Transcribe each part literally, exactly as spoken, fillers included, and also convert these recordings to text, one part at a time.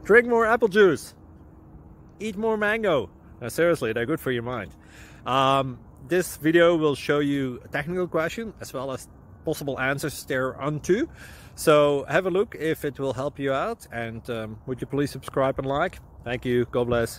Drink more apple juice. Eat more mango. No, seriously, they're good for your mind. Um, this video will show you a technical question as well as possible answers thereunto. So have a look if it will help you out, and um, would you please subscribe and like? Thank you. God bless.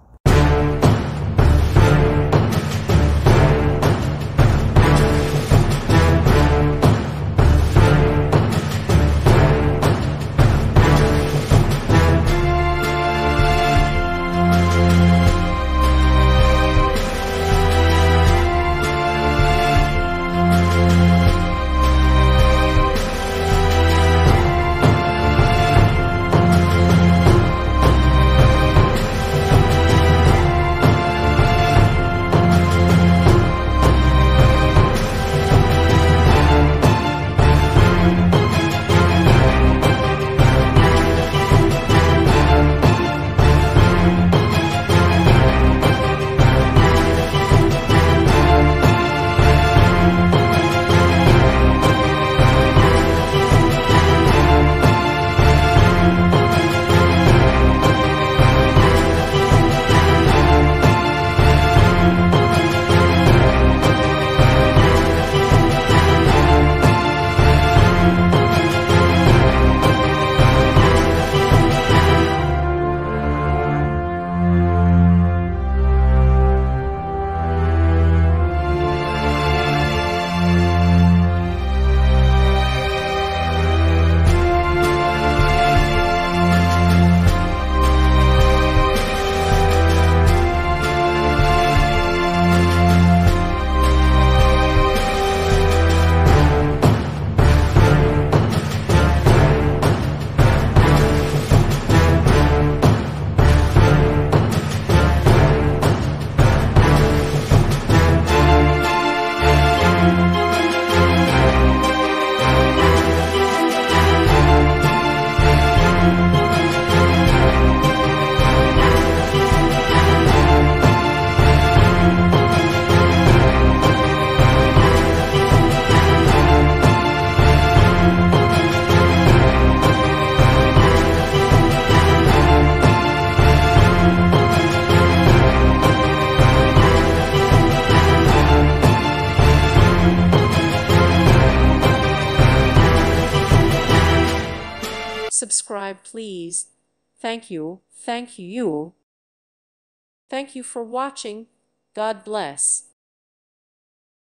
Subscribe, please. Thank you. Thank you. Thank you for watching. God bless.